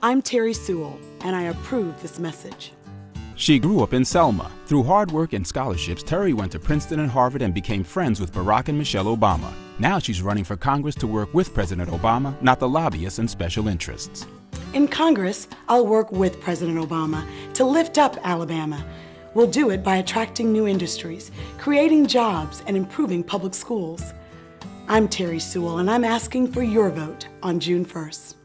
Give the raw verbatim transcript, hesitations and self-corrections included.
I'm Terri Sewell, and I approve this message. She grew up in Selma. Through hard work and scholarships, Terri went to Princeton and Harvard and became friends with Barack and Michelle Obama. Now she's running for Congress to work with President Obama, not the lobbyists and special interests. In Congress, I'll work with President Obama to lift up Alabama. We'll do it by attracting new industries, creating jobs, and improving public schools. I'm Terri Sewell, and I'm asking for your vote on June first.